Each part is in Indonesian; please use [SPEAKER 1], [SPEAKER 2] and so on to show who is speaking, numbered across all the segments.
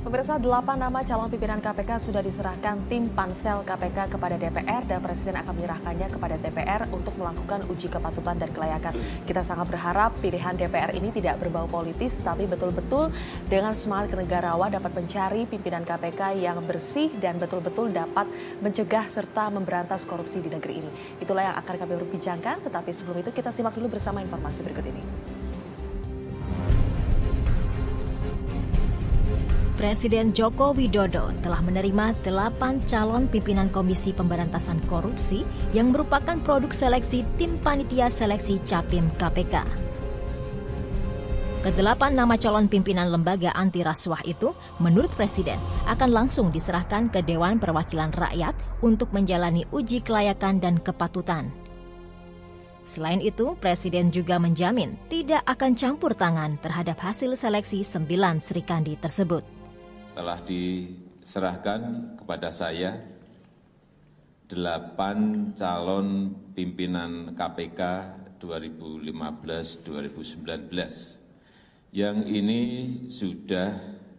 [SPEAKER 1] Pemirsa, 8 nama calon pimpinan KPK sudah diserahkan tim pansel KPK kepada DPR dan Presiden akan menyerahkannya kepada DPR untuk melakukan uji kepatutan dan kelayakan. Kita sangat berharap pilihan DPR ini tidak berbau politis, tapi betul-betul dengan semangat kenegarawan dapat mencari pimpinan KPK yang bersih dan betul-betul dapat mencegah serta memberantas korupsi di negeri ini. Itulah yang akan kami berbincangkan, tetapi sebelum itu kita simak dulu bersama informasi berikut ini.
[SPEAKER 2] Presiden Joko Widodo telah menerima 8 calon pimpinan Komisi Pemberantasan Korupsi yang merupakan produk seleksi tim panitia seleksi Capim KPK. Kedelapan nama calon pimpinan lembaga anti rasuah itu, menurut Presiden, akan langsung diserahkan ke Dewan Perwakilan Rakyat untuk menjalani uji kelayakan dan kepatutan. Selain itu, Presiden juga menjamin tidak akan campur tangan terhadap hasil seleksi 9 Srikandi tersebut.
[SPEAKER 3] Telah diserahkan kepada saya 8 calon pimpinan KPK 2015-2019 yang ini sudah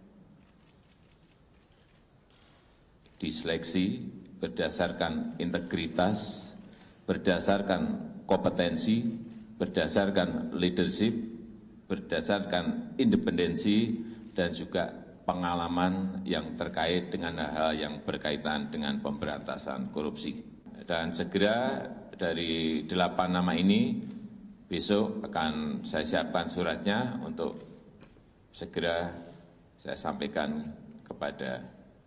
[SPEAKER 3] diseleksi berdasarkan integritas, berdasarkan kompetensi, berdasarkan leadership, berdasarkan independensi, dan juga pengalaman yang terkait dengan hal-hal yang berkaitan dengan pemberantasan korupsi. Dan segera dari 8 nama ini, besok akan saya siapkan suratnya untuk segera saya sampaikan kepada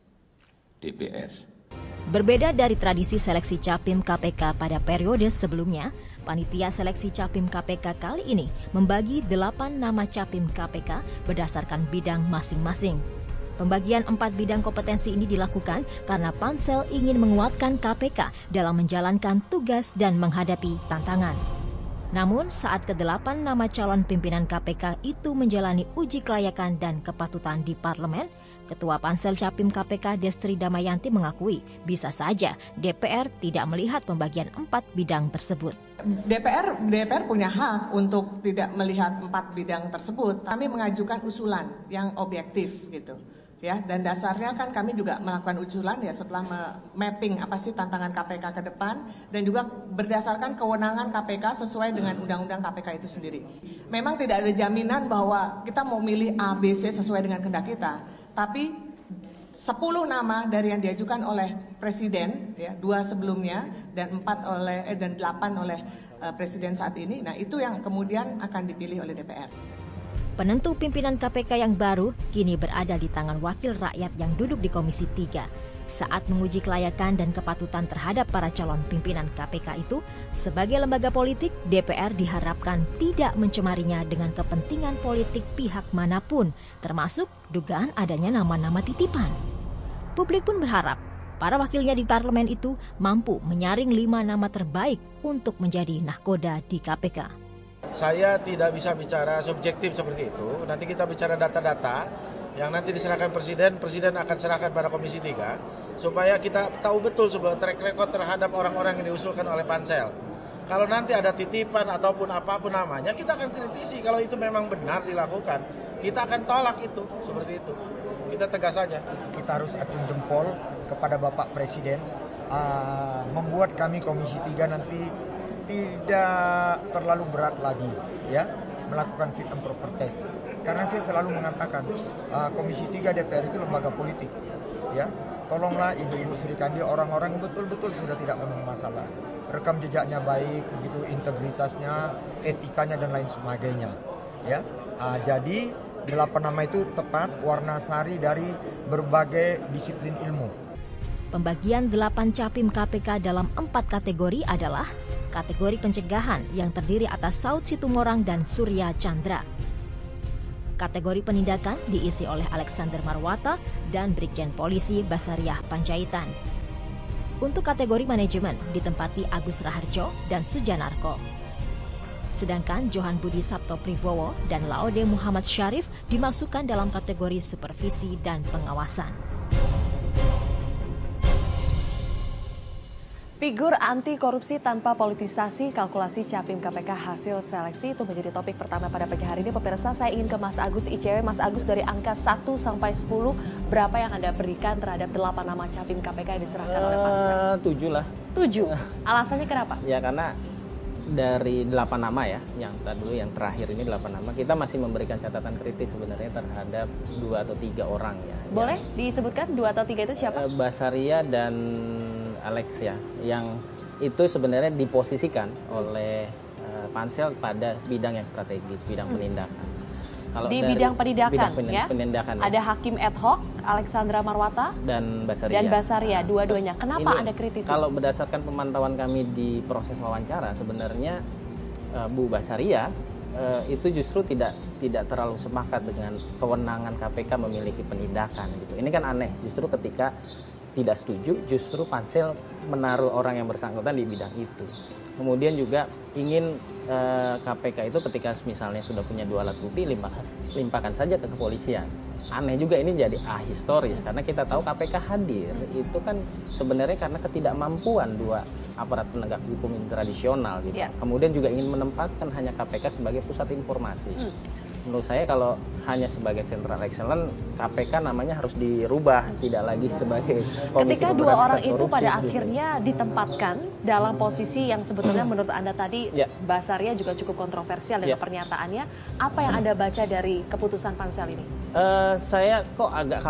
[SPEAKER 3] DPR.
[SPEAKER 2] Berbeda dari tradisi seleksi Capim KPK pada periode sebelumnya, Panitia Seleksi Capim KPK kali ini membagi 8 nama Capim KPK berdasarkan bidang masing-masing. Pembagian 4 bidang kompetensi ini dilakukan karena pansel ingin menguatkan KPK dalam menjalankan tugas dan menghadapi tantangan. Namun saat ke-8 nama calon pimpinan KPK itu menjalani uji kelayakan dan kepatutan di parlemen, Ketua Pansel Capim KPK Destri Damayanti mengakui bisa saja DPR tidak melihat pembagian 4 bidang tersebut.
[SPEAKER 4] DPR punya hak untuk tidak melihat 4 bidang tersebut. Kami mengajukan usulan yang objektif gitu. Ya, dan dasarnya kan kami juga melakukan usulan ya setelah mapping apa sih tantangan KPK ke depan dan juga berdasarkan kewenangan KPK sesuai dengan Undang-Undang KPK itu sendiri. Memang tidak ada jaminan bahwa kita mau milih A, B, C sesuai dengan kehendak kita, tapi 10 nama dari yang diajukan oleh Presiden, ya, 2 sebelumnya dan 8 oleh Presiden saat ini. Nah, itu yang kemudian akan dipilih oleh DPR.
[SPEAKER 2] Penentu pimpinan KPK yang baru kini berada di tangan wakil rakyat yang duduk di Komisi 3. Saat menguji kelayakan dan kepatutan terhadap para calon pimpinan KPK itu, sebagai lembaga politik, DPR diharapkan tidak mencemarinya dengan kepentingan politik pihak manapun, termasuk dugaan adanya nama-nama titipan. Publik pun berharap para wakilnya di parlemen itu mampu menyaring 5 nama terbaik untuk menjadi nahkoda di KPK.
[SPEAKER 5] Saya tidak bisa bicara subjektif seperti itu. Nanti kita bicara data-data yang nanti diserahkan Presiden akan serahkan pada Komisi 3 supaya kita tahu betul sebuah track record terhadap orang-orang yang diusulkan oleh pansel. Kalau nanti ada titipan ataupun apapun namanya, kita akan kritisi. Kalau itu memang benar dilakukan, kita akan tolak itu, seperti itu. Kita tegas saja.
[SPEAKER 6] Kita harus acung jempol kepada Bapak Presiden, membuat kami Komisi 3 nanti tidak terlalu berat lagi ya melakukan fit and proper test. Karena saya selalu mengatakan Komisi 3 DPR itu lembaga politik ya. Tolonglah Ibu-ibu Srikandi, orang-orang betul-betul sudah tidak penuh masalah. Rekam jejaknya baik, begitu integritasnya, etikanya dan lain sebagainya ya. Jadi 8 nama itu tepat warna sari dari berbagai disiplin ilmu.
[SPEAKER 2] Pembagian 8 Capim KPK dalam 4 kategori adalah kategori pencegahan yang terdiri atas Saud Situmorang dan Surya Chandra. Kategori penindakan diisi oleh Alexander Marwata dan Brigjen Polisi Basariah Panjaitan. Untuk kategori manajemen ditempati Agus Raharjo dan Sujanarko. Sedangkan Johan Budi Sabto Pribowo dan Laode Muhammad Syarif dimasukkan dalam kategori supervisi dan pengawasan.
[SPEAKER 1] Figur anti korupsi tanpa politisasi, kalkulasi Capim KPK hasil seleksi itu menjadi topik pertama pada pagi hari ini. Pemirsa, saya ingin ke Mas Agus ICW. Mas Agus, dari angka 1 sampai 10, berapa yang Anda berikan terhadap 8 nama Capim KPK yang diserahkan oleh Pansel?
[SPEAKER 7] 7 lah.
[SPEAKER 1] 7? Alasannya kenapa?
[SPEAKER 7] Ya karena dari 8 nama ya, yang dulu yang terakhir ini 8 nama, kita masih memberikan catatan kritis sebenarnya terhadap 2 atau 3 orang ya.
[SPEAKER 1] Boleh disebutkan 2 atau 3 itu siapa?
[SPEAKER 7] Basaria dan Alex ya, yang itu sebenarnya diposisikan oleh Pansel pada bidang yang strategis, bidang penindakan. Kalau
[SPEAKER 1] di
[SPEAKER 7] dari
[SPEAKER 1] bidang penindakan, ya?
[SPEAKER 7] Penindakan,
[SPEAKER 1] ada Hakim ad hoc, Alexandra Marwata,
[SPEAKER 7] dan Basaria.
[SPEAKER 1] Dua-duanya. Kenapa Anda kritisi?
[SPEAKER 7] Kalau berdasarkan pemantauan kami di proses wawancara, sebenarnya Bu Basaria itu justru tidak terlalu sepakat dengan kewenangan KPK memiliki penindakan gitu. Ini kan aneh, justru ketika tidak setuju, justru Pansel menaruh orang yang bersangkutan di bidang itu. Kemudian juga ingin KPK itu ketika misalnya sudah punya 2 alat bukti, limpahkan saja ke kepolisian. Aneh juga, ini jadi ahistoris karena kita tahu KPK hadir itu kan sebenarnya karena ketidakmampuan 2 aparat penegak hukum yang tradisional gitu.
[SPEAKER 1] Ya.
[SPEAKER 7] Kemudian juga ingin menempatkan hanya KPK sebagai pusat informasi. Menurut saya kalau hanya sebagai Central Excellence, KPK namanya harus dirubah, tidak lagi sebagai Komisi
[SPEAKER 1] Ketika 2
[SPEAKER 7] Pemberantasan
[SPEAKER 1] orang itu
[SPEAKER 7] Korupsi,
[SPEAKER 1] pada
[SPEAKER 7] gitu.
[SPEAKER 1] akhirnya ditempatkan dalam posisi yang sebetulnya menurut Anda tadi,
[SPEAKER 7] Ya.
[SPEAKER 1] Basaria juga cukup kontroversial dengan
[SPEAKER 7] Ya.
[SPEAKER 1] pernyataannya. Apa yang Anda baca dari keputusan Pansel ini?
[SPEAKER 7] Saya kok agak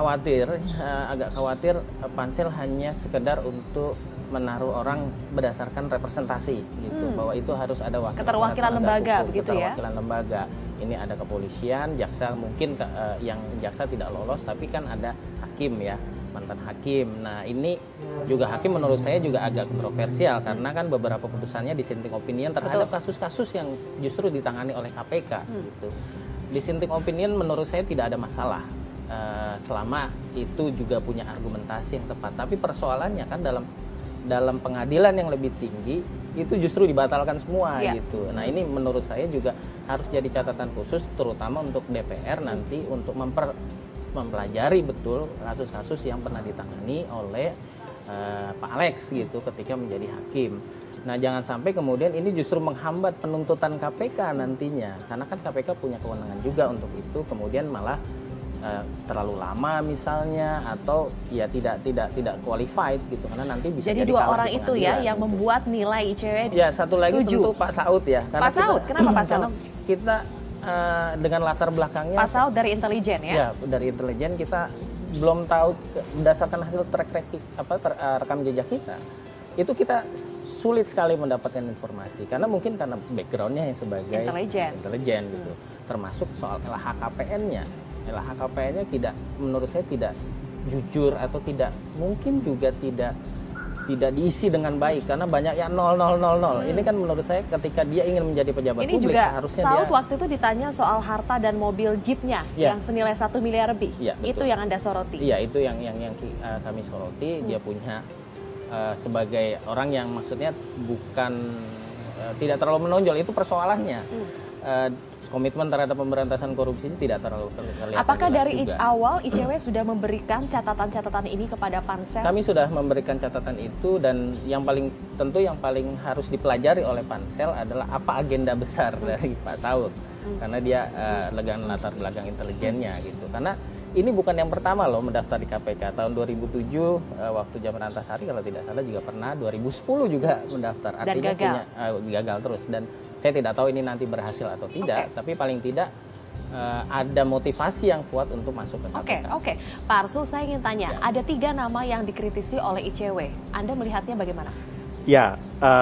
[SPEAKER 7] khawatir Pansel hanya sekedar untuk menaruh orang berdasarkan representasi gitu, bahwa itu harus ada
[SPEAKER 1] Keterwakilan lembaga, begitu ya?
[SPEAKER 7] Keterwakilan lembaga. Ini ada kepolisian, jaksa mungkin yang jaksa tidak lolos, tapi kan ada hakim ya, mantan hakim. Nah ini juga hakim menurut saya juga agak kontroversial karena kan beberapa putusannya dissenting opinion terhadap kasus-kasus yang justru ditangani oleh KPK gitu. Dissenting opinion menurut saya tidak ada masalah selama itu juga punya argumentasi yang tepat. Tapi persoalannya kan dalam pengadilan yang lebih tinggi itu justru dibatalkan semua gitu. Nah ini menurut saya juga harus jadi catatan khusus terutama untuk DPR nanti untuk mempelajari betul kasus-kasus yang pernah ditangani oleh Pak Alex gitu ketika menjadi hakim. Nah jangan sampai kemudian ini justru menghambat penuntutan KPK nantinya, karena kan KPK punya kewenangan juga untuk itu, kemudian malah terlalu lama misalnya atau ya tidak qualified gitu, karena nanti bisa
[SPEAKER 1] jadi 2 orang itu ya yang membuat nilai ICW.
[SPEAKER 7] Ya satu lagi
[SPEAKER 1] 7.
[SPEAKER 7] tentu Pak Saud ya.
[SPEAKER 1] Pak Saud, kenapa Pak Saud?
[SPEAKER 7] Kita dengan latar belakangnya
[SPEAKER 1] Pak Saud dari intelijen ya?
[SPEAKER 7] Ya dari intelijen, kita belum tahu berdasarkan hasil rekam jejak kita, itu kita sulit sekali mendapatkan informasi karena mungkin karena backgroundnya yang sebagai intelijen gitu, termasuk soal LHKPN-nya. LHKPN-nya menurut saya tidak jujur atau mungkin juga tidak diisi dengan baik karena banyak yang 0. Ini kan menurut saya ketika dia ingin menjadi pejabat publik
[SPEAKER 1] juga
[SPEAKER 7] harusnya
[SPEAKER 1] Saud waktu itu ditanya soal harta dan mobil jeepnya yang senilai 1 miliar lebih. Itu yang Anda soroti.
[SPEAKER 7] Iya, itu yang kami soroti. Dia punya sebagai orang yang maksudnya bukan tidak terlalu menonjol, itu persoalannya. Komitmen terhadap pemberantasan korupsi ini tidak terlalu terlihat.
[SPEAKER 1] Apakah dari
[SPEAKER 7] juga.
[SPEAKER 1] awal ICW sudah memberikan catatan-catatan ini kepada Pansel?
[SPEAKER 7] Kami sudah memberikan catatan itu, dan yang paling harus dipelajari oleh Pansel adalah apa agenda besar dari Pak Saud. Karena dia dengan latar belakang intelijennya gitu. Karena ini bukan yang pertama loh mendaftar di KPK. Tahun 2007 waktu zaman Antasari kalau tidak salah juga pernah, 2010 juga mendaftar. Artinya
[SPEAKER 1] dan gagal.
[SPEAKER 7] Gagal terus, dan saya tidak tahu ini nanti berhasil atau tidak, tapi paling tidak ada motivasi yang kuat untuk masuk ke KPK.
[SPEAKER 1] Oke. Pak Arsul, saya ingin tanya, ada 3 nama yang dikritisi oleh ICW. Anda melihatnya bagaimana?
[SPEAKER 8] Ya,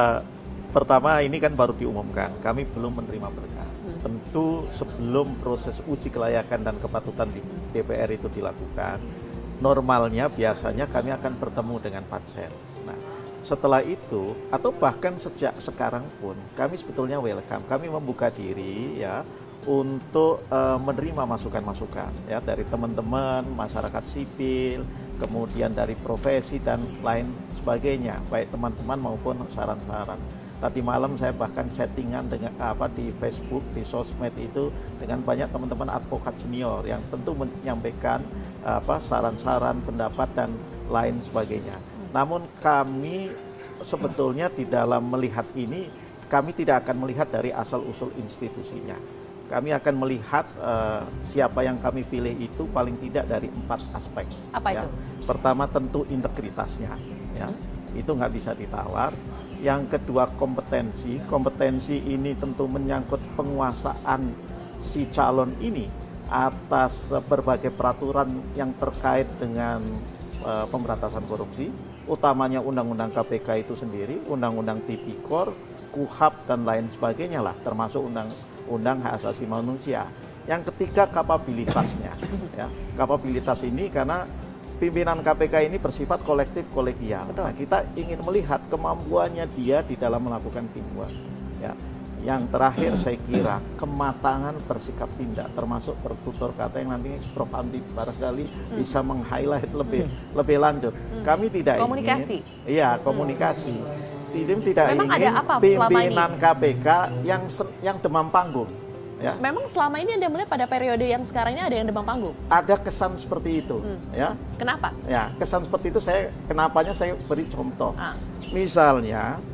[SPEAKER 8] pertama ini kan baru diumumkan, kami belum menerima berkas. Tentu sebelum proses uji kelayakan dan kepatutan di DPR itu dilakukan, normalnya biasanya kami akan bertemu dengan Pansel. Nah, setelah itu atau bahkan sejak sekarang pun kami sebetulnya welcome, kami membuka diri ya untuk menerima masukan-masukan ya dari teman-teman masyarakat sipil, kemudian dari profesi dan lain sebagainya, baik teman-teman maupun saran-saran. Tadi malam saya bahkan chattingan dengan di Facebook, di sosmed itu dengan banyak teman-teman advokat senior yang tentu menyampaikan saran-saran, pendapat dan lain sebagainya. Namun kami sebetulnya di dalam melihat ini, kami tidak akan melihat dari asal-usul institusinya. Kami akan melihat siapa yang kami pilih itu paling tidak dari 4 aspek.
[SPEAKER 1] Apa
[SPEAKER 8] ya.
[SPEAKER 1] itu?
[SPEAKER 8] Pertama tentu integritasnya, ya. Itu nggak bisa ditawar. Yang kedua kompetensi. Kompetensi ini tentu menyangkut penguasaan si calon ini atas berbagai peraturan yang terkait dengan pemberantasan korupsi, utamanya Undang-Undang KPK itu sendiri, Undang-Undang Tipikor, KUHAP dan lain sebagainya lah, termasuk Undang-Undang Hak Asasi Manusia. Yang ketiga kapabilitasnya, ya. Kapabilitas ini karena pimpinan KPK ini bersifat kolektif kolegial.
[SPEAKER 1] Betul.
[SPEAKER 8] Nah, kita ingin melihat kemampuannya dia di dalam melakukan teamwork, ya. Yang terakhir saya kira kematangan bersikap tindak, termasuk bertutur kata yang nanti Prof. Hamdi barangkali bisa meng-highlight lebih lanjut. Kami tidak
[SPEAKER 1] komunikasi.
[SPEAKER 8] ingin, iya komunikasi. Tim tidak
[SPEAKER 1] Memang
[SPEAKER 8] ingin
[SPEAKER 1] ada apa selama ini?
[SPEAKER 8] pimpinan KPK yang demam panggung. Ya.
[SPEAKER 1] Memang selama ini Anda melihat pada periode yang sekarang ini ada yang demam panggung?
[SPEAKER 8] Ada kesan seperti itu, ya.
[SPEAKER 1] Kenapa?
[SPEAKER 8] Ya, kesan seperti itu kenapanya saya beri contoh. Misalnya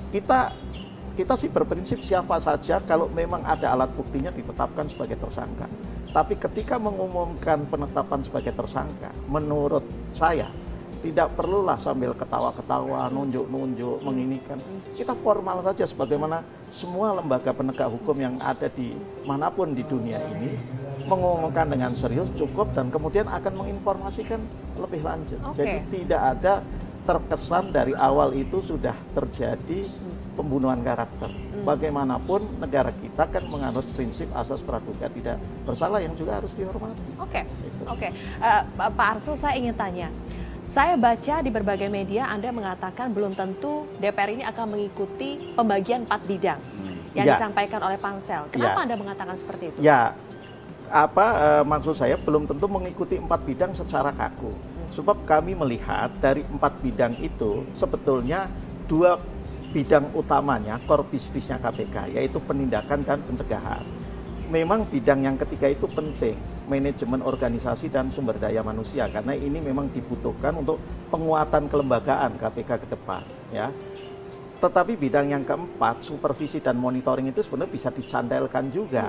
[SPEAKER 8] kita sih berprinsip siapa saja kalau memang ada alat buktinya ditetapkan sebagai tersangka. Tapi ketika mengumumkan penetapan sebagai tersangka, menurut saya tidak perlulah sambil ketawa-ketawa, nunjuk-nunjuk, menginikan. Kita formal saja sebagaimana semua lembaga penegak hukum yang ada di manapun di dunia ini mengumumkan dengan serius cukup dan kemudian akan menginformasikan lebih lanjut. Jadi tidak ada terkesan dari awal itu sudah terjadi pembunuhan karakter. Bagaimanapun negara kita kan menganut prinsip asas praduga tidak bersalah yang juga harus dihormati.
[SPEAKER 1] Oke. Pak Arsul, saya ingin tanya. Saya baca di berbagai media Anda mengatakan belum tentu DPR ini akan mengikuti pembagian 4 bidang yang disampaikan oleh Pansel. Kenapa Anda mengatakan seperti itu?
[SPEAKER 8] Ya, maksud saya belum tentu mengikuti 4 bidang secara kaku. Sebab kami melihat dari 4 bidang itu sebetulnya 2 bidang utamanya core bisnisnya KPK, yaitu penindakan dan pencegahan. Memang bidang yang ketiga itu penting, manajemen organisasi dan sumber daya manusia, karena ini memang dibutuhkan untuk penguatan kelembagaan KPK ke depan, ya. Tetapi bidang yang keempat, supervisi dan monitoring itu sebenarnya bisa dicantelkan juga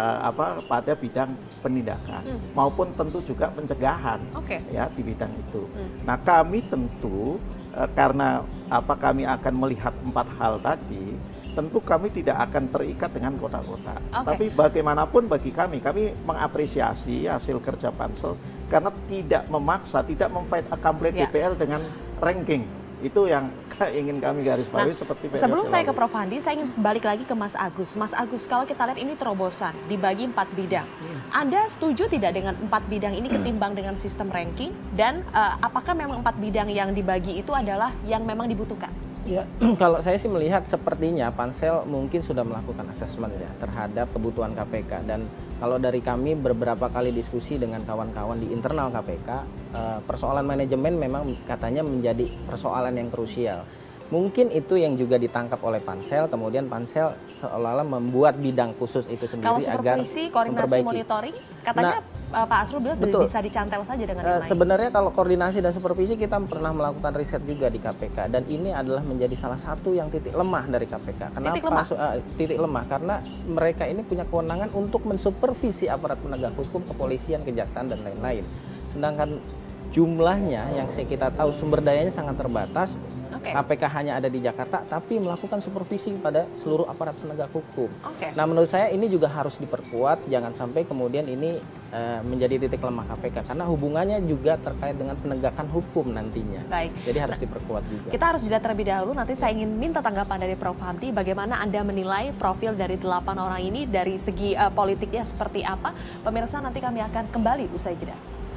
[SPEAKER 8] pada bidang penindakan maupun tentu juga pencegahan, ya, di bidang itu. Nah, kami tentu karena kami akan melihat 4 hal tadi, tentu kami tidak akan terikat dengan kota-kota. Tapi bagaimanapun bagi kami mengapresiasi hasil kerja Pansel karena tidak memaksa, tidak memfight accomplish DPR dengan ranking. Itu yang ingin kami garis bawahi seperti periode
[SPEAKER 1] sebelum saya
[SPEAKER 8] lalu.
[SPEAKER 1] ke Prof. Handi, saya ingin balik lagi ke Mas Agus. Mas Agus, kalau kita lihat ini terobosan, dibagi 4 bidang. Anda setuju tidak dengan 4 bidang ini ketimbang dengan sistem ranking? Dan apakah memang 4 bidang yang dibagi itu adalah yang memang dibutuhkan?
[SPEAKER 7] Ya, kalau saya sih melihat sepertinya Pansel mungkin sudah melakukan asesmen ya terhadap kebutuhan KPK, dan kalau dari kami beberapa kali diskusi dengan kawan-kawan di internal KPK, persoalan manajemen memang katanya menjadi persoalan yang krusial. Mungkin itu yang juga ditangkap oleh Pansel, kemudian Pansel seolah-olah membuat bidang khusus itu sendiri
[SPEAKER 1] kalau
[SPEAKER 7] agar
[SPEAKER 1] supervisi, koordinasi, monitoring, katanya Pak Asrul bilang bisa dicantel saja dengan yang lain.
[SPEAKER 7] Sebenarnya kalau koordinasi dan supervisi kita pernah melakukan riset juga di KPK, dan ini adalah menjadi salah satu yang titik lemah dari KPK. Kenapa? Titik lemah karena mereka ini punya kewenangan untuk mensupervisi aparat penegak hukum, kepolisian, kejaksaan dan lain-lain. Sedangkan jumlahnya yang kita tahu sumber dayanya sangat terbatas. KPK hanya ada di Jakarta, tapi melakukan supervisi pada seluruh aparat penegak hukum. Nah, menurut saya ini juga harus diperkuat, jangan sampai kemudian ini menjadi titik lemah KPK, karena hubungannya juga terkait dengan penegakan hukum nantinya. Jadi harus diperkuat juga.
[SPEAKER 1] Kita harus jeda terlebih dahulu, nanti saya ingin minta tanggapan dari Prof. Hamdi, bagaimana Anda menilai profil dari 8 orang ini dari segi politiknya seperti apa. Pemirsa, nanti kami akan kembali usai jeda.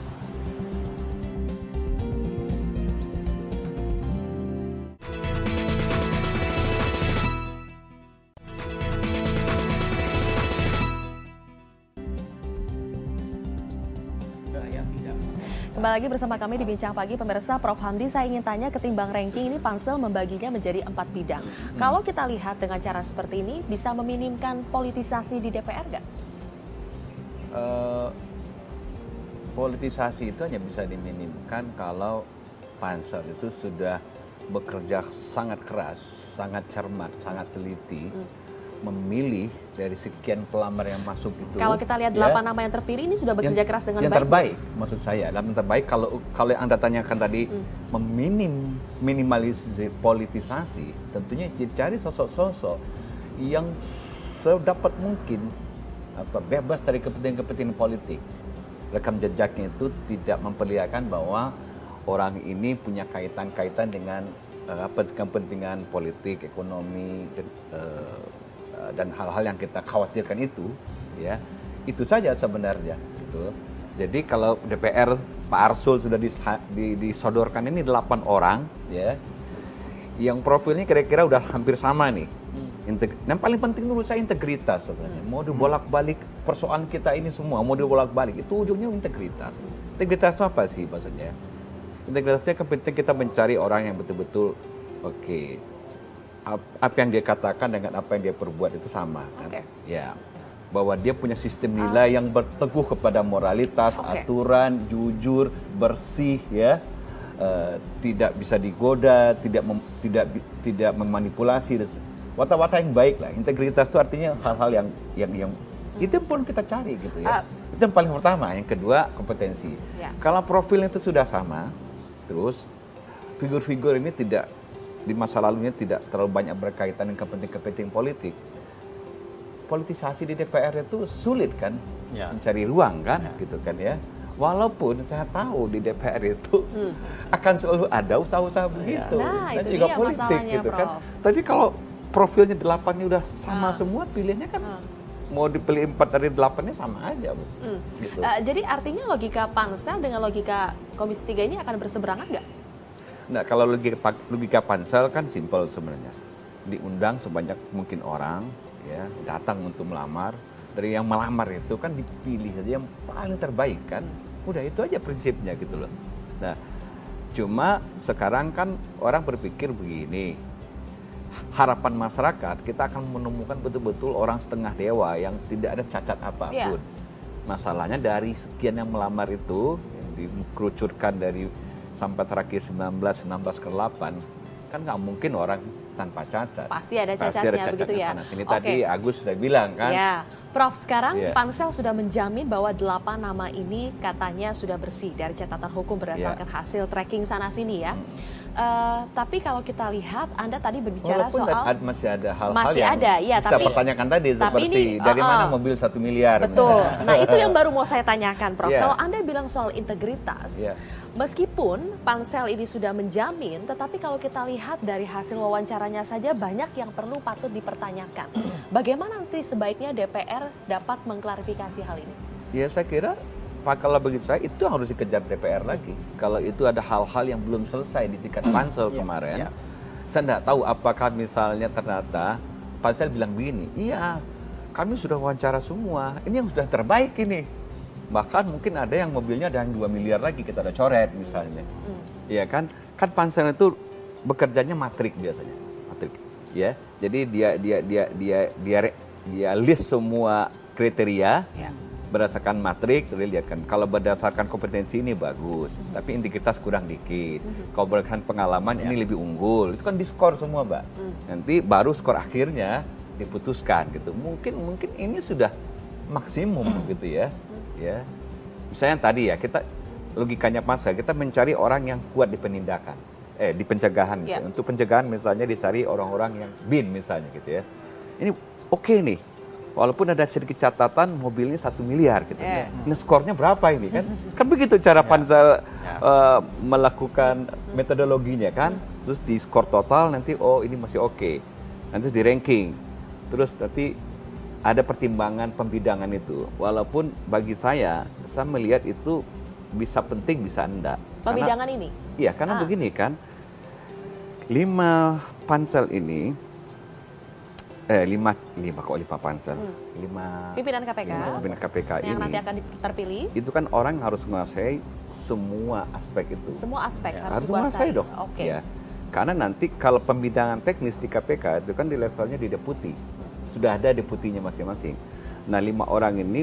[SPEAKER 1] Kembali lagi bersama kami di Bincang Pagi, pemirsa. Prof. Hamdi, saya ingin tanya, ketimbang ranking ini Pansel membaginya menjadi 4 bidang. Kalau kita lihat dengan cara seperti ini, bisa meminimkan politisasi di DPR nggak?
[SPEAKER 9] Politisasi itu hanya bisa diminimkan kalau Pansel itu sudah bekerja sangat keras, sangat cermat, sangat teliti, memilih dari sekian pelamar yang masuk itu.
[SPEAKER 1] Kalau kita lihat 8 nama yang terpilih ini sudah bekerja keras dengan
[SPEAKER 9] yang
[SPEAKER 1] baik.
[SPEAKER 9] terbaik, maksud saya. Dan yang terbaik kalau yang Anda tanyakan tadi minimalisasi politisasi, tentunya dicari sosok-sosok yang sedapat mungkin bebas dari kepentingan-kepentingan politik. Rekam jejaknya itu tidak memperlihatkan bahwa orang ini punya kaitan-kaitan dengan kepentingan politik, ekonomi, dan hal-hal yang kita khawatirkan itu, ya itu saja sebenarnya. Gitu. Jadi kalau DPR Pak Arsul sudah disodorkan ini 8 orang, ya, yang profilnya kira-kira udah hampir sama nih. Yang paling penting menurut saya integritas sebenarnya. Mau dibolak-balik persoalan kita ini semua, mau dibolak-balik itu ujungnya integritas. Integritas itu apa sih maksudnya? Integritasnya penting kita mencari orang yang betul-betul oke. Apa yang dia katakan dengan apa yang dia perbuat itu sama kan? Ya. Bahwa dia punya sistem nilai yang berteguh kepada moralitas, aturan, jujur, bersih, ya. Tidak bisa digoda, tidak memanipulasi. Watak-watak yang baik lah. Integritas itu artinya hal-hal yang itu pun kita cari gitu ya. Itu yang paling pertama. Yang kedua kompetensi. Kalau profilnya itu sudah sama, terus figur-figur ini tidak di masa lalunya tidak terlalu banyak berkaitan dengan kepentingan politik. Politisasi di DPR itu sulit kan, mencari ruang kan, gitu kan ya. Walaupun saya tahu di DPR itu akan selalu ada usaha-usaha begitu, dan
[SPEAKER 1] itu
[SPEAKER 9] juga
[SPEAKER 1] dia
[SPEAKER 9] politik gitu kan. Tapi kalau profilnya 8-nya udah sama semua, pilihannya kan mau dipilih 4 dari 8-nya sama aja, Bu. Gitu.
[SPEAKER 1] Jadi artinya logika pansel dengan logika Komisi 3 ini akan berseberangan nggak?
[SPEAKER 9] Nah, kalau logika pansel kan simpel sebenarnya. Diundang sebanyak mungkin orang, ya, datang untuk melamar. Dari yang melamar itu kan dipilih saja yang paling terbaik kan. Udah itu aja prinsipnya gitu loh. Nah, cuma sekarang kan orang berpikir begini. Harapan masyarakat kita akan menemukan betul-betul orang setengah dewa yang tidak ada cacat apapun. Masalahnya dari sekian yang melamar itu yang dikerucutkan dari sampai terakhir 19 ke 8 kan nggak mungkin orang tanpa cacat.
[SPEAKER 1] Pasti ada cacatnya begitu ya.
[SPEAKER 9] Sini tadi Agus sudah bilang kan.
[SPEAKER 1] Ya, Prof, sekarang pansel sudah menjamin bahwa 8 nama ini katanya sudah bersih dari catatan hukum berdasarkan hasil tracking sana sini ya. Tapi kalau kita lihat, Anda tadi berbicara soal
[SPEAKER 9] masih ada hal-hal yang bisa
[SPEAKER 1] tapi,
[SPEAKER 9] pertanyakan tadi seperti
[SPEAKER 1] ini,
[SPEAKER 9] dari mana mobil 1 miliar.
[SPEAKER 1] Betul. Nah itu yang baru mau saya tanyakan, Prof. Kalau Anda bilang soal integritas, meskipun pansel ini sudah menjamin, tetapi kalau kita lihat dari hasil wawancaranya saja banyak yang perlu patut dipertanyakan. Bagaimana nanti sebaiknya DPR dapat mengklarifikasi hal ini? Ya
[SPEAKER 9] saya kira kalau bagi saya itu harus dikejar DPR lagi. Kalau itu ada hal-hal yang belum selesai di tingkat pansel kemarin, saya tidak tahu apakah misalnya ternyata pansel bilang begini, iya kami sudah wawancara semua, ini yang sudah terbaik ini. Bahkan mungkin ada yang mobilnya ada yang 2 miliar lagi kita ada coret misalnya. Iya kan? Kan pansel itu bekerjanya matrik biasanya. Matrik. Ya. Jadi dia list semua kriteria. Berdasarkan matrik, dilihat kan. Kalau berdasarkan kompetensi ini bagus, tapi integritas kurang dikit. Kalau berdasarkan pengalaman ini lebih unggul. Itu kan diskor semua, Mbak. Nanti baru skor akhirnya diputuskan gitu. Mungkin ini sudah maksimum gitu ya. Ya. Misalnya tadi ya, kita logikanya pasal kita mencari orang yang kuat di penindakan. Di pencegahan misalnya. Untuk pencegahan misalnya dicari orang-orang yang BIN misalnya gitu ya. Ini oke nih. Walaupun ada sedikit catatan mobilnya 1 miliar gitu ya. Nah, skornya berapa ini kan? Kan begitu cara pansel melakukan metodologinya kan. Terus di skor total nanti ini masih oke. Nanti di ranking. Terus nanti ada pertimbangan pembidangan itu. Walaupun bagi saya melihat itu bisa penting bisa enggak.
[SPEAKER 1] Pembidangan ini?
[SPEAKER 9] Iya, karena begini kan. 5 pansel ini 5 pansel. 5
[SPEAKER 1] pimpinan KPK.
[SPEAKER 9] 5 pimpinan KPK
[SPEAKER 1] yang
[SPEAKER 9] ini.
[SPEAKER 1] nanti akan terpilih.
[SPEAKER 9] Itu kan orang harus menguasai semua aspek itu.
[SPEAKER 1] Semua aspek harus
[SPEAKER 9] menguasai dong.
[SPEAKER 1] Oke.
[SPEAKER 9] Ya. Karena nanti kalau pembidangan teknis di KPK itu kan di levelnya di deputi. Sudah ada deputinya masing-masing. Nah, 5 orang ini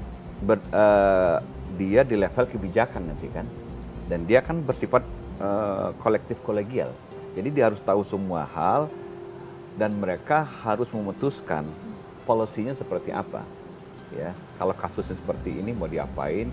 [SPEAKER 9] dia di level kebijakan nanti kan. Dan dia kan bersifat kolektif kolegial. Jadi dia harus tahu semua hal dan mereka harus memutuskan polisinya seperti apa. Ya, kalau kasusnya seperti ini mau diapain,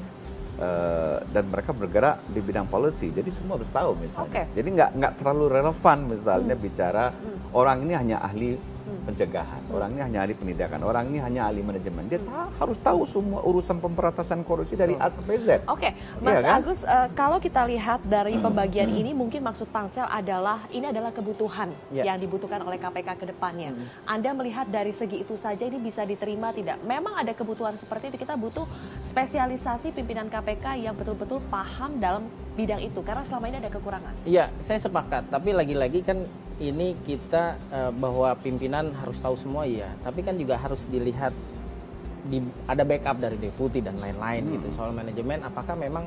[SPEAKER 9] dan mereka bergerak di bidang policy, jadi semua harus tahu misalnya. Jadi nggak terlalu relevan misalnya bicara orang ini hanya ahli pencegahan, orang ini hanya ahli penindakan, orang ini hanya ahli manajemen. Dia harus tahu semua urusan pemberantasan korupsi dari A sampai Z.
[SPEAKER 1] Mas
[SPEAKER 9] Iya kan?
[SPEAKER 1] Agus, kalau kita lihat dari pembagian ini, mungkin maksud Pansel adalah ini adalah kebutuhan yang dibutuhkan oleh KPK ke depannya. Anda melihat dari segi itu saja ini bisa diterima tidak? Memang ada kebutuhan seperti itu, kita butuh spesialisasi pimpinan KPK yang betul-betul paham dalam bidang itu, karena selama ini ada kekurangan.
[SPEAKER 7] Iya, saya sepakat. Tapi lagi-lagi kan ini kita bahwa pimpinan harus tahu semua ya. Tapi kan juga harus dilihat ada backup dari deputi dan lain-lain gitu. Soal manajemen, apakah memang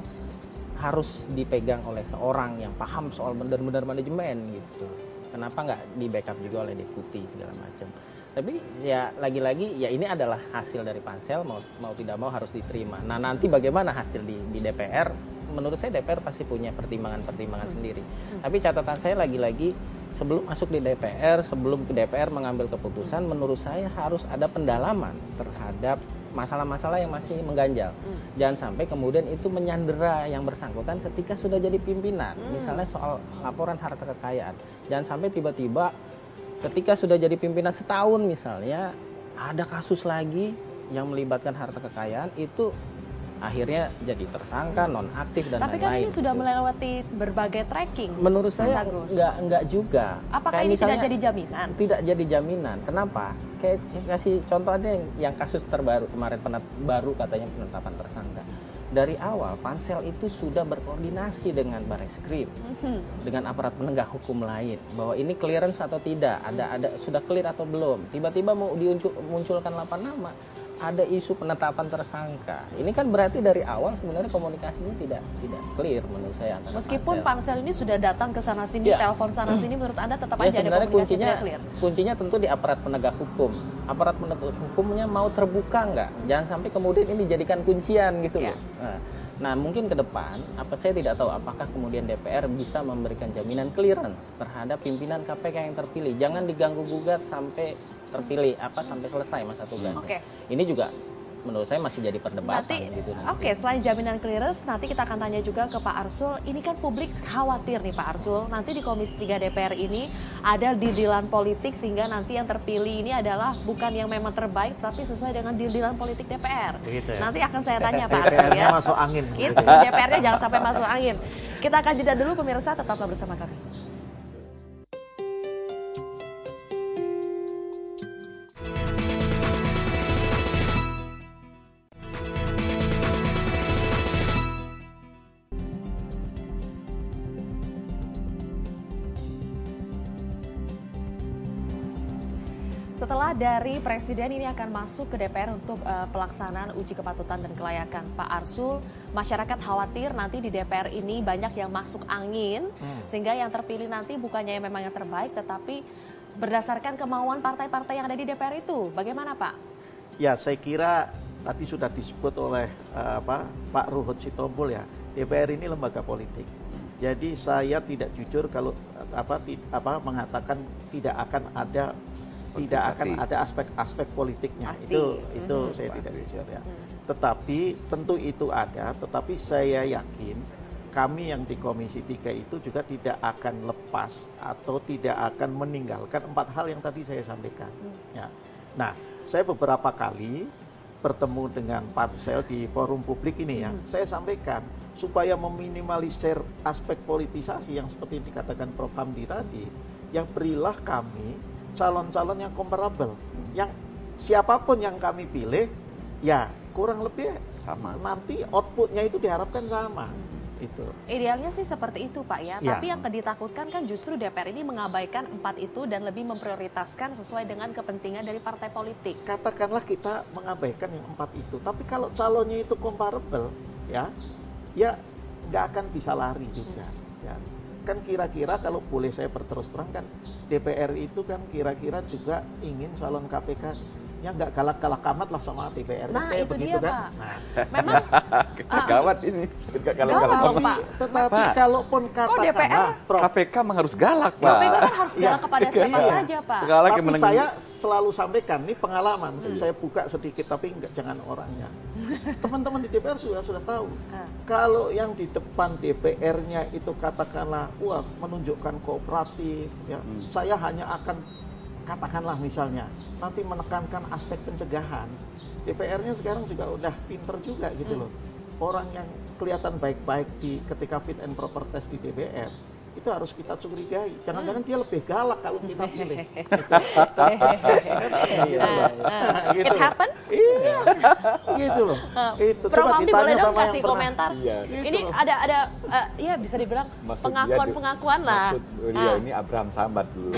[SPEAKER 7] harus dipegang oleh seorang yang paham soal benar-benar manajemen gitu. Kenapa nggak di backup juga oleh deputi segala macam. Tapi ya lagi-lagi ya ini adalah hasil dari Pansel, mau tidak mau harus diterima. Nah nanti bagaimana hasil di DPR? Menurut saya DPR pasti punya pertimbangan-pertimbangan sendiri. Tapi catatan saya lagi-lagi sebelum masuk di DPR, sebelum DPR mengambil keputusan, menurut saya harus ada pendalaman terhadap masalah-masalah yang masih mengganjal. Jangan sampai kemudian itu menyandera yang bersangkutan ketika sudah jadi pimpinan. Misalnya soal laporan harta kekayaan. Jangan sampai tiba-tiba ketika sudah jadi pimpinan setahun misalnya ada kasus lagi yang melibatkan harta kekayaan, itu akhirnya jadi tersangka, nonaktif dan lain-lain.
[SPEAKER 1] Tapi kan ini sudah melewati berbagai tracking.
[SPEAKER 7] Menurut saya enggak juga.
[SPEAKER 1] Apakah ini tidak jadi jaminan?
[SPEAKER 7] Tidak jadi jaminan. Kenapa? Kayak kasih contoh aja yang kasus terbaru kemarin, baru katanya penetapan tersangka. Dari awal Pansel itu sudah berkoordinasi dengan Bareskrim, dengan aparat penegak hukum lain, bahwa ini clearance atau tidak, ada sudah clear atau belum. Tiba-tiba mau dimunculkan 8 nama. Ada isu penetapan tersangka. Ini kan berarti dari awal sebenarnya komunikasi ini tidak clear menurut saya antara
[SPEAKER 1] meskipun Pansel ini sudah datang ke sana sini, telepon sana sini, menurut Anda tetap aja ada komunikasi tidak clear. Kuncinya
[SPEAKER 7] tentu di aparat penegak hukum. Aparat penegak hukumnya mau terbuka nggak? Jangan sampai kemudian ini dijadikan kuncian gitu loh. Nah mungkin ke depan, saya tidak tahu apakah kemudian DPR bisa memberikan jaminan clearance terhadap pimpinan KPK yang terpilih. Jangan diganggu gugat sampai terpilih, sampai selesai masa tugasnya. Ini juga menurut saya masih jadi perdebatan.
[SPEAKER 1] Selain jaminan clearance, nanti kita akan tanya juga ke Pak Arsul. Ini kan publik khawatir nih Pak Arsul, nanti di Komisi 3 DPR ini ada deal-dealan politik sehingga nanti yang terpilih ini adalah bukan yang memang terbaik, tapi sesuai dengan deal-dealan politik DPR. Nanti akan saya tanya Pak Arsul ya.
[SPEAKER 8] Masuk angin.
[SPEAKER 1] DPR-nya jangan sampai masuk angin. Kita akan jeda dulu pemirsa, tetaplah bersama kami. Setelah dari Presiden ini akan masuk ke DPR untuk pelaksanaan uji kepatutan dan kelayakan. Pak Arsul, masyarakat khawatir nanti di DPR ini banyak yang masuk angin, sehingga yang terpilih nanti bukannya yang memang yang terbaik, tetapi berdasarkan kemauan partai-partai yang ada di DPR itu. Bagaimana Pak?
[SPEAKER 8] Ya, saya kira tadi sudah disebut oleh Pak Ruhut Sitompul ya, DPR ini lembaga politik. Jadi saya tidak jujur kalau mengatakan tidak akan ada aspek-aspek politiknya.
[SPEAKER 1] Pasti.
[SPEAKER 8] Itu saya tidak jujur ya. Tetapi tentu itu ada, tetapi saya yakin kami yang di Komisi 3 itu juga tidak akan lepas atau tidak akan meninggalkan 4 hal yang tadi saya sampaikan. Ya. Nah, saya beberapa kali bertemu dengan Pansel di forum publik ini ya, saya sampaikan supaya meminimalisir aspek politisasi yang seperti dikatakan Prof. Hamdi tadi, yang berilah kami calon-calon yang comparable, yang siapapun yang kami pilih, ya kurang lebih sama. Nanti outputnya itu diharapkan sama. Itu.
[SPEAKER 1] Idealnya sih seperti itu Pak ya, tapi yang ditakutkan kan justru DPR ini mengabaikan 4 itu dan lebih memprioritaskan sesuai dengan kepentingan dari partai politik.
[SPEAKER 8] Katakanlah kita mengabaikan yang 4 itu, tapi kalau calonnya itu comparable, ya nggak akan bisa lari juga. Ya. Kan kira-kira kalau boleh saya berterus terang kan DPR itu kan kira-kira juga ingin calon KPK ya nggak galak-galak amat lah sama DPR.
[SPEAKER 1] Nah,
[SPEAKER 8] kayak
[SPEAKER 1] itu
[SPEAKER 8] begitu
[SPEAKER 1] dia,
[SPEAKER 8] kan.
[SPEAKER 1] Pak.
[SPEAKER 8] Nah,
[SPEAKER 1] Memang
[SPEAKER 9] Gawat ini.
[SPEAKER 1] Gawat loh, Pak.
[SPEAKER 8] tetapi
[SPEAKER 9] Pak.
[SPEAKER 8] kalaupun
[SPEAKER 1] DPR?
[SPEAKER 8] katakanlah, Prof,
[SPEAKER 9] KPK memang harus galak, Pak.
[SPEAKER 1] KPK kan harus galak kepada siapa
[SPEAKER 8] Iya.
[SPEAKER 1] saja, Pak.
[SPEAKER 9] Galak yang
[SPEAKER 8] tapi
[SPEAKER 9] meneng-
[SPEAKER 8] saya selalu sampaikan, ini pengalaman, saya buka sedikit tapi jangan orangnya. Teman-teman di DPR sudah tahu. Kalau yang di depan DPR-nya itu katakanlah, wah menunjukkan kooperatif, ya, saya hanya akan katakanlah misalnya nanti menekankan aspek pencegahan. DPR-nya sekarang juga udah pinter juga gitu loh. Orang yang kelihatan baik-baik ketika fit and proper test di DPR itu harus kita curigai. Jangan-jangan dia lebih galak kalau kita pilih.
[SPEAKER 1] It happen?
[SPEAKER 8] Iya, gitu loh. Itu
[SPEAKER 1] Prof
[SPEAKER 8] coba
[SPEAKER 1] Hamdi
[SPEAKER 8] ditanya
[SPEAKER 1] boleh dong
[SPEAKER 8] sama yang
[SPEAKER 1] kasih
[SPEAKER 8] pernah.
[SPEAKER 1] komentar.
[SPEAKER 9] Iya.
[SPEAKER 1] Ini
[SPEAKER 8] Gitu loh.
[SPEAKER 1] ada ya bisa dibilang
[SPEAKER 9] Maksud
[SPEAKER 1] pengakuan-pengakuan lah.
[SPEAKER 9] Maksud beliau ini Abraham Samad dulu.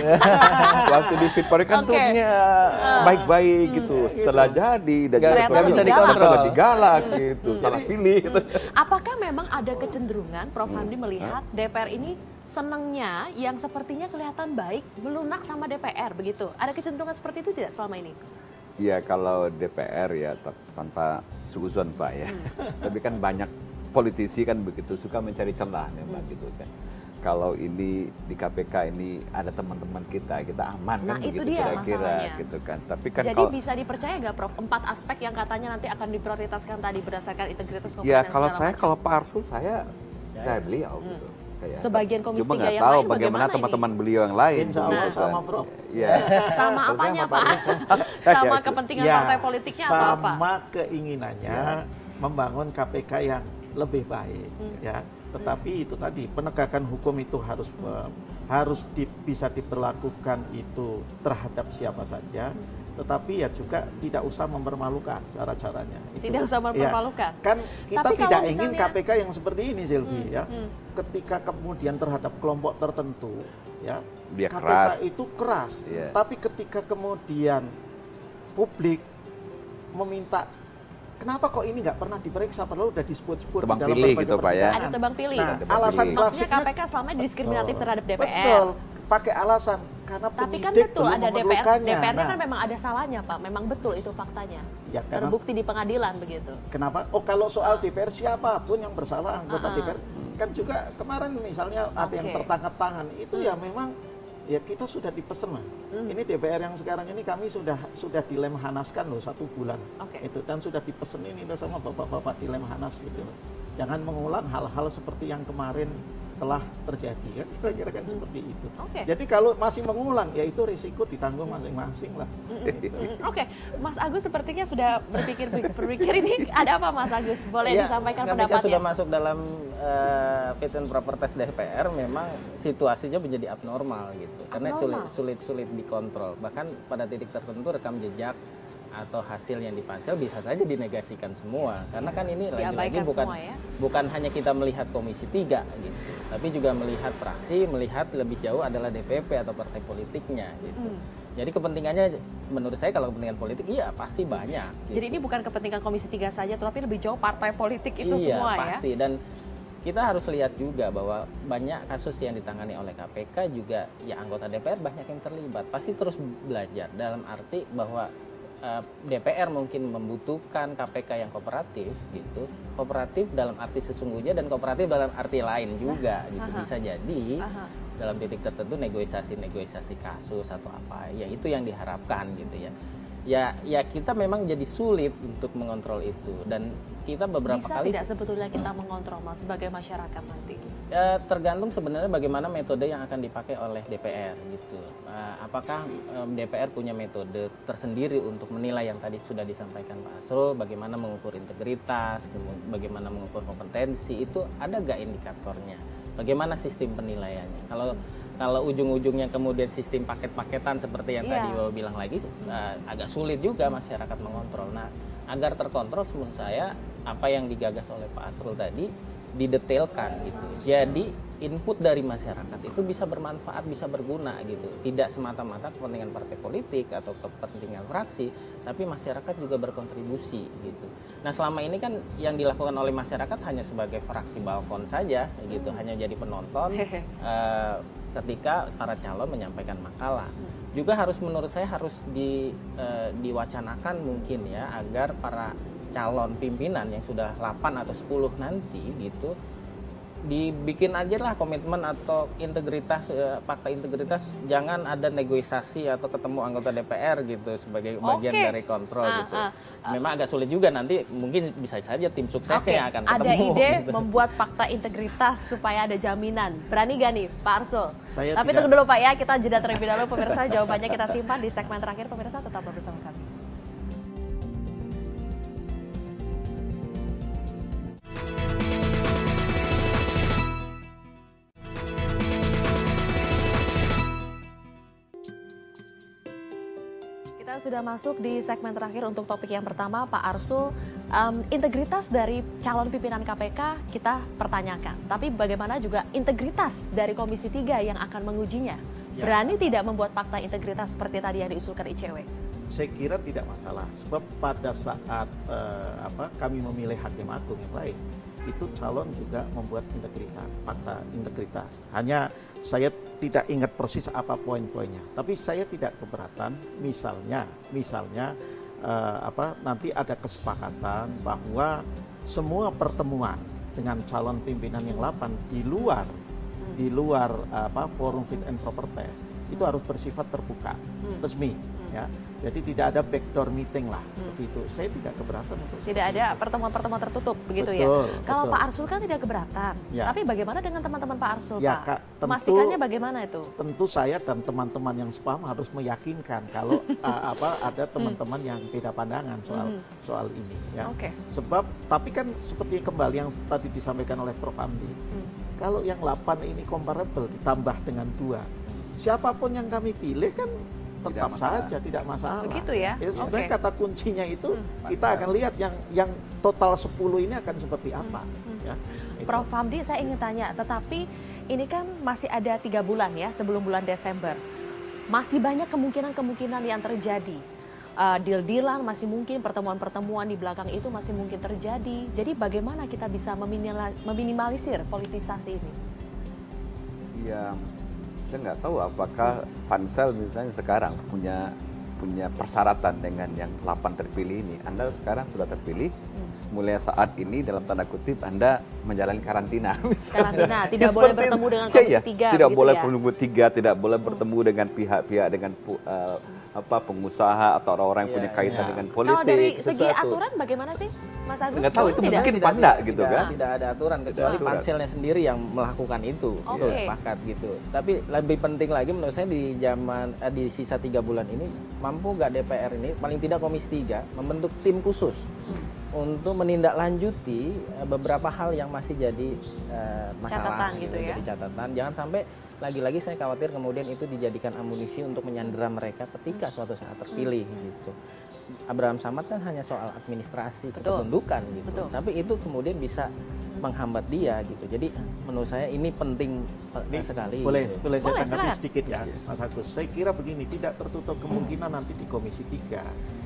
[SPEAKER 9] Waktu di Fitpori kan
[SPEAKER 1] Oke.
[SPEAKER 9] tuhnya baik-baik gitu. Setelah jadi dan
[SPEAKER 1] Ternyata
[SPEAKER 9] bisa
[SPEAKER 1] lebih galak.
[SPEAKER 9] dikontrol, digalak gitu. Salah pilih gitu.
[SPEAKER 1] Apakah memang ada kecenderungan Prof Hamdi melihat DPR ini senangnya yang sepertinya kelihatan baik melunak sama DPR begitu? Ada kecenderungan seperti itu tidak selama ini?
[SPEAKER 9] Ya kalau DPR ya tanpa suuzon Pak ya. Tapi kan banyak politisi kan begitu suka mencari celah nih Mbak gitu kan. Kalau ini di KPK ini ada teman-teman kita aman
[SPEAKER 1] Nah,
[SPEAKER 9] kan
[SPEAKER 1] itu
[SPEAKER 9] begitu
[SPEAKER 1] dia
[SPEAKER 9] kira-kira
[SPEAKER 1] masalahnya.
[SPEAKER 9] gitu kan. Tapi kan
[SPEAKER 1] Jadi
[SPEAKER 9] kalau
[SPEAKER 1] bisa dipercaya nggak Prof? 4 aspek yang katanya nanti akan diprioritaskan tadi berdasarkan integritas kompeten
[SPEAKER 9] ya kalau
[SPEAKER 1] segala
[SPEAKER 9] saya
[SPEAKER 1] macam.
[SPEAKER 9] kalau Pak Arsul saya beliau gitu. Kayak,
[SPEAKER 1] Sebagian Komisi
[SPEAKER 9] cuma
[SPEAKER 1] 3
[SPEAKER 9] nggak
[SPEAKER 1] yang
[SPEAKER 9] tahu
[SPEAKER 1] lain
[SPEAKER 9] bagaimana
[SPEAKER 1] bagaimana ini?
[SPEAKER 9] teman-teman beliau yang lain.
[SPEAKER 8] Insya Allah
[SPEAKER 9] gitu kan.
[SPEAKER 8] sama Prof.
[SPEAKER 9] Iya.
[SPEAKER 1] Sama apanya Pak? Sama kepentingan partai politiknya atau apa?
[SPEAKER 8] Sama keinginannya membangun KPK yang lebih baik, ya. Tetapi itu tadi penegakan hukum itu harus firm, bisa diperlakukan itu terhadap siapa saja. Tetapi ya juga tidak usah mempermalukan cara-caranya.
[SPEAKER 1] Tidak usah mempermalukan.
[SPEAKER 8] Ya, kan kita
[SPEAKER 1] Tapi
[SPEAKER 8] tidak
[SPEAKER 1] kalau
[SPEAKER 8] ingin
[SPEAKER 1] misalnya-
[SPEAKER 8] KPK yang seperti ini, Silvi, ya. Ketika kemudian terhadap kelompok tertentu, ya,
[SPEAKER 9] Dia
[SPEAKER 8] KPK
[SPEAKER 9] keras.
[SPEAKER 8] itu keras.
[SPEAKER 9] Iya.
[SPEAKER 8] Tapi ketika kemudian publik meminta, kenapa kok ini nggak pernah diperiksa, padahal udah disebut-sebut di
[SPEAKER 9] Tebang
[SPEAKER 8] dalam
[SPEAKER 9] pilih
[SPEAKER 8] berbagai
[SPEAKER 9] gitu, Pak, ya.
[SPEAKER 8] persidangan.
[SPEAKER 1] Ada tebang pilih.
[SPEAKER 8] Nah,
[SPEAKER 9] Tebang
[SPEAKER 8] alasan
[SPEAKER 9] pilih.
[SPEAKER 1] Maksudnya
[SPEAKER 8] klasiknya
[SPEAKER 1] KPK selama ini diskriminatif terhadap DPR.
[SPEAKER 8] betul, pakai alasan karena
[SPEAKER 1] Tapi kan
[SPEAKER 8] penyidik
[SPEAKER 1] betul
[SPEAKER 8] belum
[SPEAKER 1] ada DPR,
[SPEAKER 8] memerlukannya.
[SPEAKER 1] DPR-nya
[SPEAKER 8] Nah,
[SPEAKER 1] kan memang ada salahnya Pak, memang betul itu faktanya.
[SPEAKER 8] Ya, karena-
[SPEAKER 1] Terbukti di pengadilan begitu.
[SPEAKER 8] Kenapa? Oh, kalau soal DPR siapapun yang bersalah anggota DPR kan juga kemarin misalnya ada yang
[SPEAKER 1] Oke.
[SPEAKER 8] tertangkap tangan itu ya memang ya kita sudah dipesen lah. Ini DPR yang sekarang ini kami sudah dilemhanaskan loh 1 bulan.
[SPEAKER 1] Oke.
[SPEAKER 8] Itu dan sudah dipesen ini sama bapak-bapak dilemhanas gitu loh. Jangan mengulang hal-hal seperti yang kemarin telah terjadi kan, kira-kira kan seperti itu.
[SPEAKER 1] Oke.
[SPEAKER 8] Jadi kalau masih mengulang ya itu risiko ditanggung masing-masing lah.
[SPEAKER 1] Oke, Mas Agus sepertinya sudah berpikir ini ada apa Mas Agus? Boleh
[SPEAKER 7] Ya,
[SPEAKER 1] disampaikan
[SPEAKER 7] ketika
[SPEAKER 1] pendapatnya?
[SPEAKER 7] sudah masuk dalam fit and proper test DPR, memang situasinya menjadi abnormal gitu, karena
[SPEAKER 1] Abnormal?
[SPEAKER 7] sulit dikontrol. Bahkan pada titik tertentu rekam jejak atau hasil yang dipansel bisa saja dinegasikan semua, karena kan ini lagi-lagi
[SPEAKER 1] Diabaikan semua ya?
[SPEAKER 7] bukan hanya kita melihat Komisi 3 gitu, tapi juga melihat fraksi, melihat lebih jauh adalah DPP atau partai politiknya gitu. Jadi kepentingannya menurut saya kalau kepentingan politik iya pasti banyak. Gitu.
[SPEAKER 1] Jadi ini bukan kepentingan Komisi 3 saja, tetapi lebih jauh partai politik itu
[SPEAKER 7] iya,
[SPEAKER 1] semua
[SPEAKER 7] pasti.
[SPEAKER 1] ya?
[SPEAKER 7] Dan kita harus lihat juga bahwa banyak kasus yang ditangani oleh KPK juga ya anggota DPR banyak yang terlibat. Pasti terus belajar dalam arti bahwa DPR mungkin membutuhkan KPK yang kooperatif gitu. Kooperatif dalam arti sesungguhnya dan kooperatif dalam arti lain juga gitu. Bisa jadi dalam titik tertentu negosiasi kasus atau apa. Ya itu yang diharapkan gitu ya. Ya kita memang jadi sulit untuk mengontrol itu dan kita beberapa
[SPEAKER 1] Bisa
[SPEAKER 7] kali
[SPEAKER 1] tidak sebetulnya kita mengontrol Mas sebagai masyarakat nanti?
[SPEAKER 7] tergantung sebenarnya bagaimana metode yang akan dipakai oleh DPR gitu. Apakah DPR punya metode tersendiri untuk menilai yang tadi sudah disampaikan Pak Asrul, bagaimana mengukur integritas, bagaimana mengukur kompetensi, itu ada nggak indikatornya? Bagaimana sistem penilaiannya? Kalau ujung-ujungnya kemudian sistem paket-paketan seperti yang tadi Bapak bilang lagi, agak sulit juga masyarakat mengontrol. Nah, agar terkontrol menurut saya apa yang digagas oleh Pak Asrul tadi didetailkan gitu. Jadi input dari masyarakat itu bisa bermanfaat, bisa berguna gitu. Tidak semata-mata kepentingan partai politik atau kepentingan fraksi, tapi masyarakat juga berkontribusi gitu. Nah, selama ini kan yang dilakukan oleh masyarakat hanya sebagai fraksi balkon saja gitu, hanya jadi penonton ketika para calon menyampaikan makalah. juga harus menurut saya harus diwacanakan mungkin ya, agar para calon pimpinan yang sudah 8 atau 10 nanti gitu dibikin aja lah komitmen atau integritas, fakta integritas, jangan ada negosiasi atau ketemu anggota DPR gitu sebagai bagian dari kontrol gitu. Memang agak sulit juga, nanti mungkin bisa saja tim suksesnya akan ketemu.
[SPEAKER 1] Ada ide
[SPEAKER 7] gitu.
[SPEAKER 1] membuat fakta integritas supaya ada jaminan. Berani gak nih Pak Arsul? Tapi
[SPEAKER 8] Saya
[SPEAKER 1] tunggu dulu Pak ya, kita jeda terlebih dahulu pemirsa, jawabannya kita simpan di segmen terakhir. Pemirsa tetap bersama kami. Kita sudah masuk di segmen terakhir untuk topik yang pertama, Pak Arsul. Integritas dari calon pimpinan KPK kita pertanyakan. Tapi bagaimana juga integritas dari Komisi 3 yang akan mengujinya?
[SPEAKER 8] Ya.
[SPEAKER 1] Berani tidak membuat fakta integritas seperti tadi yang diusulkan ICW?
[SPEAKER 8] Saya kira tidak masalah, sebab pada saat kami memilih hakim agung yang lain, itu calon juga membuat integritas, fakta integritas. Hanya saya tidak ingat persis apa poin-poinnya, tapi saya tidak keberatan misalnya nanti ada kesepakatan bahwa semua pertemuan dengan calon pimpinan yang 8 di luar forum fit and proper test itu harus bersifat terbuka, resmi, ya. Jadi tidak ada backdoor meeting lah, seperti itu. Saya tidak keberatan untuk
[SPEAKER 1] tidak ada pertemuan-pertemuan tertutup, begitu ya. Kalau Pak Arsul kan tidak keberatan, tapi bagaimana dengan teman-teman Pak Arsul,
[SPEAKER 8] ya,
[SPEAKER 1] Pak? Memastikannya bagaimana itu?
[SPEAKER 8] Tentu saya dan teman-teman yang sepaham harus meyakinkan kalau ada teman-teman yang beda pandangan soal ini, ya. Sebab, tapi kan seperti kembali yang tadi disampaikan oleh Prof. Hamdi, kalau yang 8 ini comparable ditambah dengan 2. Siapapun yang kami pilih kan tetap saja tidak masalah.
[SPEAKER 1] Begitu ya?
[SPEAKER 8] Sebenarnya kata kuncinya itu kita akan lihat yang total 10 ini akan seperti apa. Ya.
[SPEAKER 1] Prof. Hamdi, saya ingin tanya, tetapi ini kan masih ada 3 bulan ya sebelum bulan Desember. Masih banyak kemungkinan-kemungkinan yang terjadi. Deal-dealan masih mungkin, pertemuan-pertemuan di belakang itu masih mungkin terjadi. Jadi bagaimana kita bisa meminimalisir politisasi ini?
[SPEAKER 9] Ya, saya nggak tahu apakah pansel misalnya sekarang punya persyaratan dengan yang 8 terpilih ini. Anda sekarang sudah terpilih, mulai saat ini dalam tanda kutip Anda menjalani karantina.
[SPEAKER 1] Karantina, tidak boleh bertemu dengan Komisi 3.
[SPEAKER 9] Tidak boleh bertemu 3, tidak boleh bertemu dengan pihak-pihak, dengan pengusaha atau orang-orang yang punya kaitan dengan politik.
[SPEAKER 1] Kalau dari segi aturan bagaimana sih, Mas Agus?
[SPEAKER 9] Nggak tahu, itu mungkin panda gitu kan.
[SPEAKER 7] Tidak ada aturan, kecuali panselnya sendiri yang melakukan itu. Sepakat gitu. Tapi lebih penting lagi menurut saya di sisa 3 bulan ini, mampu nggak DPR ini, paling tidak Komisi 3, membentuk tim khusus untuk menindaklanjuti beberapa hal yang masih jadi masalah,
[SPEAKER 1] catatan gitu ya.
[SPEAKER 7] Jadi catatan. Jangan sampai lagi-lagi saya khawatir kemudian itu dijadikan amunisi untuk menyandera mereka ketika suatu saat terpilih gitu. Abraham Samad kan hanya soal administrasi kependudukan gitu. Tapi itu kemudian bisa menghambat dia gitu. Jadi menurut saya ini penting sekali.
[SPEAKER 8] Boleh saya tanggapi sedikit ya, Mas Agus. Saya kira begini, tidak tertutup kemungkinan nanti di Komisi 3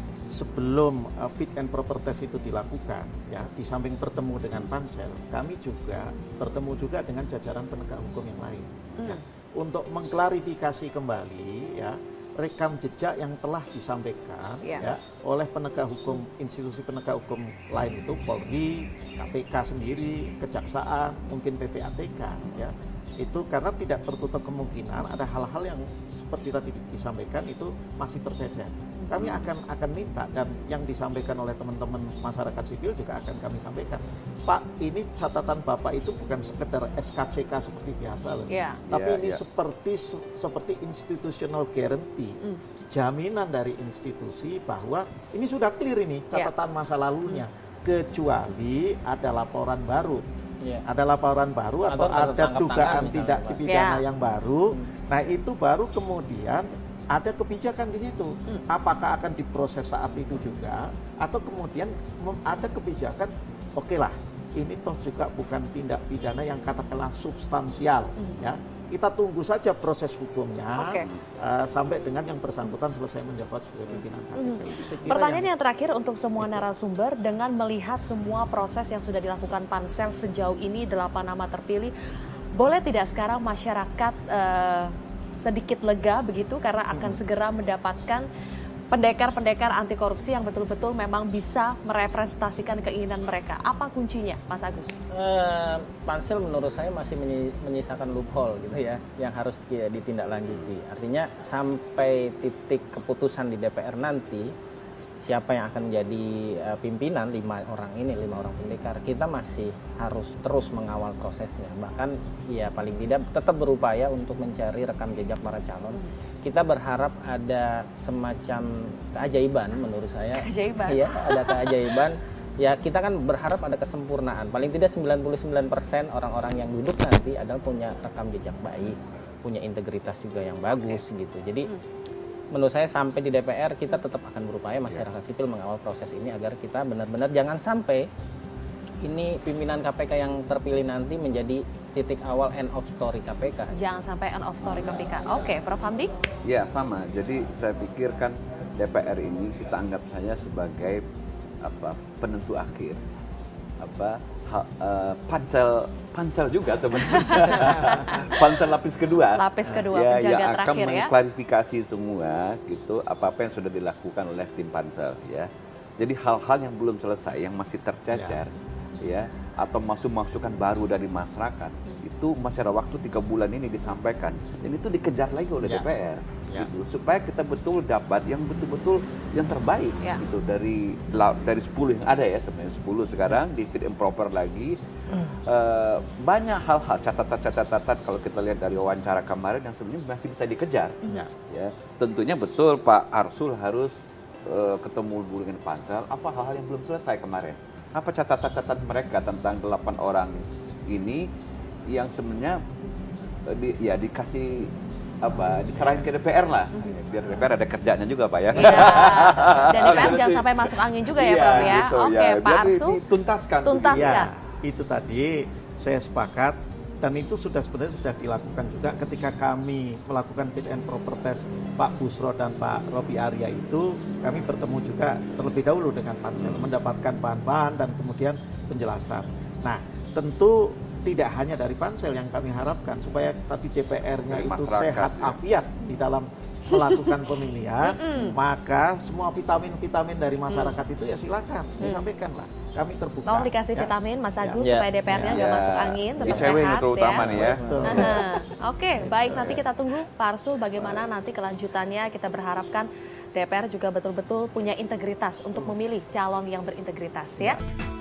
[SPEAKER 8] sebelum fit and proper test itu dilakukan, ya, di samping bertemu dengan pansel, kami juga bertemu juga dengan jajaran penegak hukum yang lain, ya, untuk mengklarifikasi kembali, ya, rekam jejak yang telah disampaikan ya, oleh penegak hukum, institusi penegak hukum lain itu Polri, KPK sendiri, Kejaksaan, mungkin PPATK, ya. Itu karena tidak tertutup kemungkinan ada hal-hal yang seperti tadi disampaikan itu masih tercecer. Kami akan minta, dan yang disampaikan oleh teman-teman masyarakat sipil juga akan kami sampaikan. Pak, ini catatan Bapak itu bukan sekedar SKCK seperti biasa loh. Tapi ini seperti institutional guarantee, jaminan dari institusi bahwa ini sudah clear ini catatan masa lalunya, kecuali ada laporan baru. Ada laporan baru atau ada dugaan tidak pidana yang baru. Nah, itu baru kemudian ada kebijakan di situ. Apakah akan diproses saat itu juga, atau kemudian ada kebijakan, oke lah, ini toh juga bukan tindak pidana yang katakanlah substansial, ya. Kita tunggu saja proses hukumnya sampai dengan yang bersangkutan selesai menjabat sebagai pimpinan KPK.
[SPEAKER 1] Pertanyaan yang terakhir untuk semua narasumber, dengan melihat semua proses yang sudah dilakukan pansel sejauh ini, 8 nama terpilih, boleh tidak sekarang masyarakat sedikit lega begitu karena akan segera mendapatkan pendekar-pendekar anti korupsi yang betul-betul memang bisa merepresentasikan keinginan mereka. Apa kuncinya, Mas Agus?
[SPEAKER 7] Pansel menurut saya masih menyisakan loophole gitu ya, yang harus ditindaklanjuti. Artinya sampai titik keputusan di DPR nanti, siapa yang akan menjadi pimpinan 5 orang pendekar, kita masih harus terus mengawal prosesnya. Bahkan ya paling tidak tetap berupaya untuk mencari rekam jejak para calon. Kita berharap ada semacam keajaiban menurut saya.
[SPEAKER 1] Keajaiban.
[SPEAKER 7] Iya, ada keajaiban. Ya kita kan berharap ada kesempurnaan. Paling tidak 99% orang-orang yang duduk nanti adalah punya rekam jejak baik, punya integritas juga yang bagus gitu. Jadi menurut saya sampai di DPR kita tetap akan berupaya masyarakat sipil mengawal proses ini agar kita benar-benar jangan sampai ini pimpinan KPK yang terpilih nanti menjadi titik awal end of story KPK.
[SPEAKER 1] Jangan sampai end of story KPK. Oke, Prof. Hamdi?
[SPEAKER 9] Ya sama. Jadi saya pikir kan DPR ini kita anggap saja sebagai penentu akhir. Pansel juga sebenarnya. Pansel lapis kedua.
[SPEAKER 1] Lapis kedua,
[SPEAKER 9] ya,
[SPEAKER 1] penjaga
[SPEAKER 9] yang
[SPEAKER 1] terakhir
[SPEAKER 9] akan mengklarifikasi semua gitu apa yang sudah dilakukan oleh tim pansel ya. Jadi hal-hal yang belum selesai, yang masih tercecer ya atau masukan baru dari masyarakat itu masih ada waktu 3 bulan ini disampaikan dan itu dikejar lagi oleh DPR gitu, supaya kita betul dapat yang betul-betul yang terbaik gitu dari 10 yang ada ya, sebenarnya 10 sekarang di fit and proper lagi. Banyak hal-hal catatan kalau kita lihat dari wawancara kemarin yang sebenarnya masih bisa dikejar ya. Tentunya betul Pak Arsul harus ketemu dulu dengan pansel apa hal-hal yang belum selesai kemarin, apa catatan mereka tentang 8 orang ini yang sebenarnya dikasih diserahin ke DPR lah, biar DPR ada kerjanya juga Pak ya.
[SPEAKER 1] Dan DPR jangan sampai masuk angin juga ya Prof ya.
[SPEAKER 9] Gitu,
[SPEAKER 1] Oke, Pak Arsul
[SPEAKER 9] dituntaskan.
[SPEAKER 8] Itu tadi saya sepakat dan itu sebenarnya sudah dilakukan juga ketika kami melakukan fit and proper test Pak Busro dan Pak Robi Arya itu, kami bertemu juga terlebih dahulu dengan pansel mendapatkan bahan-bahan dan kemudian penjelasan. Nah, tentu tidak hanya dari pansel yang kami harapkan supaya tadi DPR-nya itu sehat afiat di dalam melakukan pemilihan, maka semua vitamin-vitamin dari masyarakat itu ya silakan disampaikan lah. Kami terbuka.
[SPEAKER 1] Tolong dikasih vitamin Mas Agus supaya DPR-nya nggak masuk angin, tetap sehat
[SPEAKER 9] terutama nih ya.
[SPEAKER 1] Oke, baik, nanti kita tunggu Pak Arsul bagaimana nanti kelanjutannya. Kita berharapkan DPR juga betul-betul punya integritas untuk memilih calon yang berintegritas ya.